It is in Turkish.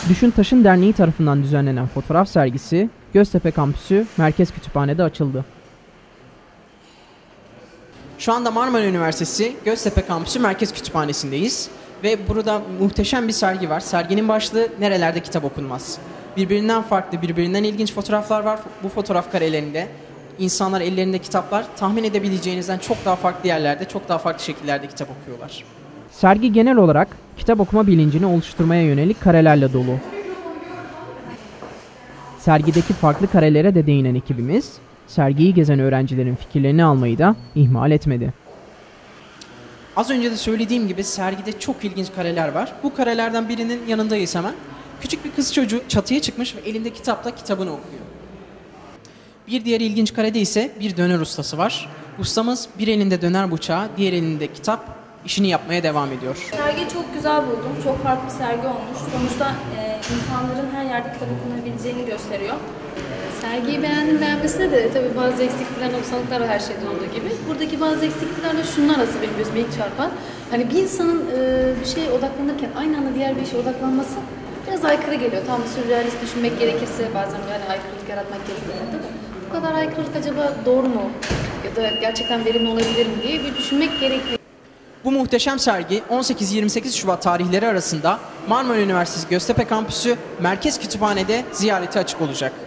Düşün Taşın Derneği tarafından düzenlenen fotoğraf sergisi Göztepe Kampüsü Merkez Kütüphane'de açıldı. Şu anda Marmara Üniversitesi Göztepe Kampüsü Merkez Kütüphanesi'ndeyiz ve burada muhteşem bir sergi var. Serginin başlığı "Nerelerde kitap okunmaz?" Birbirinden farklı, birbirinden ilginç fotoğraflar var. Bu fotoğraf karelerinde insanlar ellerinde kitaplar, tahmin edebileceğinizden çok daha farklı yerlerde, çok daha farklı şekillerde kitap okuyorlar. Sergi genel olarak kitap okuma bilincini oluşturmaya yönelik karelerle dolu. Sergideki farklı karelere de değinen ekibimiz, sergiyi gezen öğrencilerin fikirlerini almayı da ihmal etmedi. Az önce de söylediğim gibi sergide çok ilginç kareler var. Bu karelerden birinin yanındayız hemen. Küçük bir kız çocuğu çatıya çıkmış ve elinde kitapla kitabını okuyor. Bir diğer ilginç karede ise bir döner ustası var. Ustamız bir elinde döner bıçağı, diğer elinde kitap, işini yapmaya devam ediyor. Sergiyi çok güzel buldum. Çok farklı bir sergi olmuş. Sonuçta insanların her yerde kitap okunabileceğini gösteriyor. Sergiyi beğenmesine de tabii bazı eksiklikler, noksanlıklar var her şeyden olduğu gibi. Buradaki bazı eksiklikler de şunlar aslında benim gözüme ilk çarpan. Hani bir insanın bir şeye odaklanırken aynı anda diğer bir işe odaklanması biraz aykırı geliyor. Tam sürrealist düşünmek gerekirse bazen yani aykırılık yaratmak gerekiyor. Bu kadar aykırılık acaba doğru mu? Ya da gerçekten verimli olabilir mi diye bir düşünmek gerekiyor. Bu muhteşem sergi 18-28 Şubat tarihleri arasında Marmara Üniversitesi Göztepe Kampüsü Merkez Kütüphane'de ziyarete açık olacak.